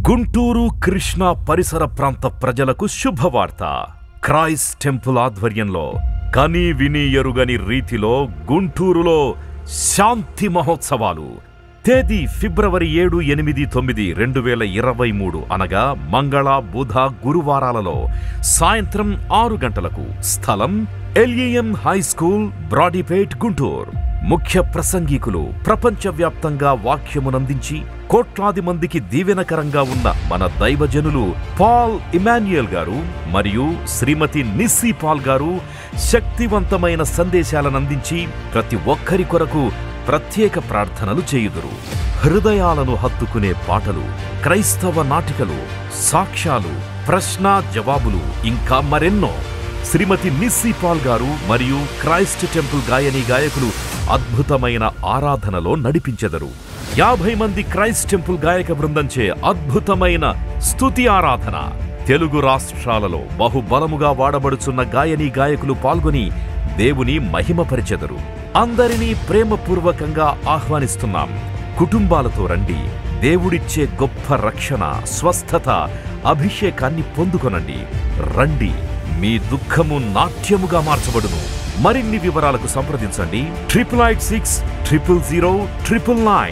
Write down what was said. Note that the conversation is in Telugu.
గుంటూరు కృష్ణా పరిసర ప్రాంత ప్రజలకు శుభవార్త. క్రైస్ట్ టెంపుల్ ఆధ్వర్యంలో కని విని ఎరుగని రీతిలో గుంటూరులో శాంతి మహోత్సవాలు. తేదీ ఫిబ్రవరి 7, 8, 9, 2023 అనగా మంగళ, బుధ, గురువారాలలో సాయంత్రం 6 గంటలకు. స్థలం LEM high school, Brodipet, Guntur. ముఖ్య ప్రసంగికులు ప్రపంచవ్యాప్తంగా వాక్యమునందించి కోట్లాది మందికి దీవెనకరంగా ఉన్న మన దైవజనులు పాల్ ఇమాన్యుయల్ గారు మరియు శ్రీమతి నిస్సీ పాల్ గారు శక్తివంతమైన సందేశాలనందించి ప్రతి ఒక్కరి కొరకు ప్రత్యేక ప్రార్థనలు చేయుదురు. హృదయాలను హత్తుకునే పాటలు, క్రైస్తవ నాటికలు, సాక్ష్యాలు, ప్రశ్న జవాబులు, ఇంకా మరెన్నో. శ్రీమతి నిస్సీ పాల్ గారు మరియు క్రైస్ట్ టెంపుల్ గాయని గాయకులు అద్భుతమైన ఆరాధనలో నడిపించెదరు. 50 మంది క్రైస్ట్ టెంపుల్ గాయక బృందంచే అద్భుతమైన స్తుతి ఆరాధన. తెలుగు రాష్ట్రాలలో బహుబలముగా వాడబడుచున్న గాయని గాయకులు పాల్గొని దేవుని మహిమపరిచెదరు. అందరినీ ప్రేమపూర్వకంగా ఆహ్వానిస్తున్నాం. కుటుంబాలతో రండి. దేవుడిచ్చే గొప్ప రక్షణ, స్వస్థత, అభిషేకాన్ని పొందుకొనండి. రండి, మీ దుఃఖము నాట్యముగా మార్చబడును. మరిన్ని వివరాలకు సంప్రదించండి 8886 000 999.